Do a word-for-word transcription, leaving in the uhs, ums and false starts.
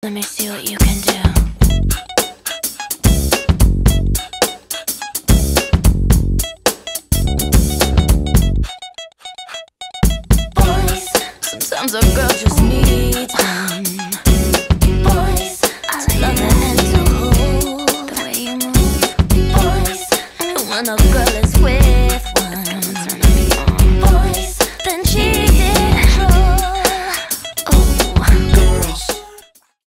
Let me see what you can do. Boys, sometimes a girl just needs one. Boys, I love the hand to hold, the way you move. Boys, and one of